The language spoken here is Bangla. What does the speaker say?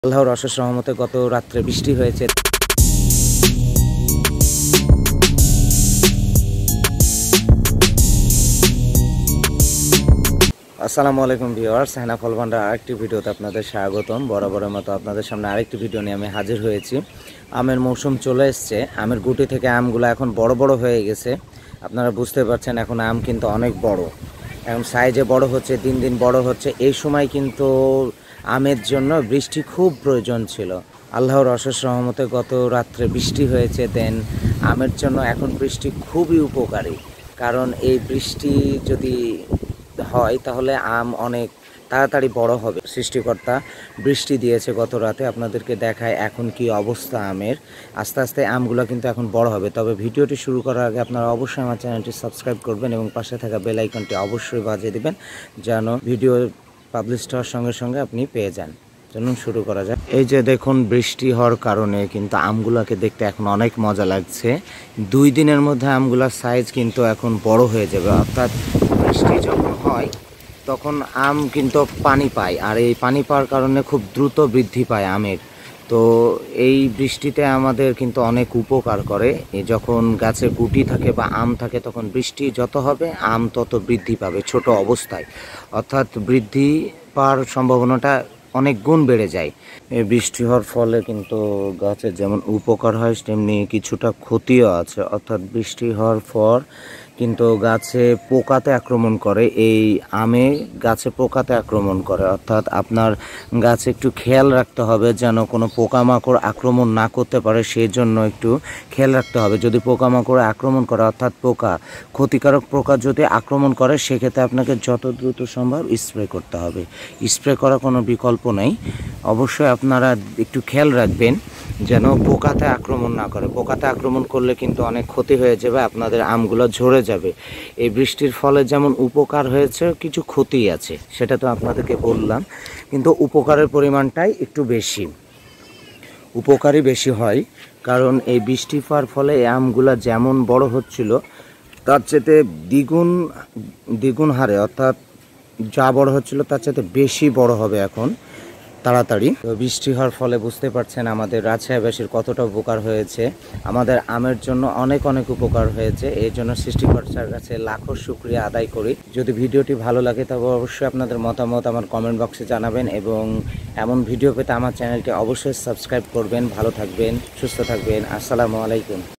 আল্লাহর অশেষ রহমতে গত রাত্রে বৃষ্টি হয়েছে। আসসালামু আলাইকুম ভিউয়ার্স, হেনা ফল ভান্ডার আরেকটি ভিডিওতে আপনাদের স্বাগতম। বরাবরের মতো আপনাদের সামনে আরেকটি ভিডিও নিয়ে আমি হাজির হয়েছি। আমের মৌসুম চলে এসছে। আমের গুটি থেকে আমগুলো এখন বড় বড় হয়ে গেছে। আপনারা বুঝতে পারছেন এখন আম কিন্তু অনেক বড়, এখন সাইজে বড় হচ্ছে, দিন দিন বড় হচ্ছে। এই সময় কিন্তু আমের জন্য বৃষ্টি খুব প্রয়োজন ছিল। আল্লাহর অশেষ রহমতে গত রাত্রে বৃষ্টি হয়েছে। দেন আমের জন্য এখন বৃষ্টি খুবই উপকারী, কারণ এই বৃষ্টি যদি হয় তাহলে আম অনেক তাড়াতাড়ি বড় হবে। সৃষ্টিকর্তা বৃষ্টি দিয়েছে গত রাতে, আপনাদেরকে দেখায় এখন কি অবস্থা আমের। আস্তে আস্তে আমগুলো কিন্তু এখন বড় হবে। তবে ভিডিওটি শুরু করার আগে আপনারা অবশ্যই আমার চ্যানেলটি সাবস্ক্রাইব করবেন এবং পাশে থাকা বেল আইকনটি অবশ্যই বাজিয়ে দিবেন, যেন ভিডিও পাবলিশ হওয়ার সঙ্গে সঙ্গে আপনি পেয়ে যান। চলুন শুরু করা যাক। এই যে দেখুন, বৃষ্টি হওয়ার কারণে কিন্তু আমগুলোকে দেখতে এখন অনেক মজা লাগছে। 2 দিনের মধ্যে আমগুলোর সাইজ কিন্তু এখন বড় হয়ে যাবে। অর্থাৎ বৃষ্টি যখন হয় তখন আম কিন্তু পানি পায়, আর এই পানি পাওয়ার কারণে খুব দ্রুত বৃদ্ধি পায় আমের। তো এই বৃষ্টিতে আমাদের কিন্তু অনেক উপকার করে। যখন গাছে গুটি থাকে বা আম থাকে তখন বৃষ্টি যত হবে আম তত বৃদ্ধি পাবে ছোট অবস্থায়, অর্থাৎ বৃদ্ধি পাওয়ার সম্ভাবনাটা অনেক গুণ বেড়ে যায়। এই বৃষ্টি হওয়ার ফলে কিন্তু গাছের যেমন উপকার হয় তেমনি কিছুটা ক্ষতিও আছে। অর্থাৎ বৃষ্টি হওয়ার পর কিন্তু গাছে পোকাতে আক্রমণ করে, এই আমে গাছে পোকাতে আক্রমণ করে। অর্থাৎ আপনার গাছে একটু খেয়াল রাখতে হবে যেন কোনো পোকামাকড় আক্রমণ না করতে পারে, সেই জন্য একটু খেয়াল রাখতে হবে। যদি পোকামাকড় আক্রমণ করে, অর্থাৎ ক্ষতিকারক পোকা যদি আক্রমণ করে, সেক্ষেত্রে আপনাকে যত দ্রুত সম্ভব স্প্রে করতে হবে। স্প্রে করা কোনো বিকল্প নেই। অবশ্যই আপনারা একটু খেয়াল রাখবেন যেন পোকাতে আক্রমণ না করে। পোকাতে আক্রমণ করলে কিন্তু অনেক ক্ষতি হয়ে যাবে, আপনাদের আমগুলো ঝরে যাবে। এই বৃষ্টির ফলে যেমন উপকার হয়েছে, কিছু ক্ষতি আছে, সেটা তো আপনাদেরকে বললাম, কিন্তু উপকারের পরিমাণটাই একটু বেশি। উপকারই বেশি হয়, কারণ এই বৃষ্টি হওয়ার ফলে এই আমগুলো যেমন বড় হচ্ছিল তার চেয়ে দ্বিগুণ হারে, অর্থাৎ যা বড় হচ্ছিল তার চেয়ে বেশি বড় হবে এখন তাড়াতাড়ি। তো বৃষ্টি হওয়ার ফলে বুঝতে পারছেন আমাদের রাজশাহীবাসীর কতটা উপকার হয়েছে। আমাদের আমের জন্য অনেক অনেক উপকার হয়েছে। এই জন্য সৃষ্টিকর্তার কাছে লাখো শুকরিয়া আদায় করি। যদি ভিডিওটি ভালো লাগে তবে অবশ্যই আপনাদের মতামত আমার কমেন্ট বক্সে জানাবেন, এবং এমন ভিডিও পেতে আমার চ্যানেলটি অবশ্যই সাবস্ক্রাইব করবেন। ভালো থাকবেন, সুস্থ থাকবেন। আসসালামু আলাইকুম।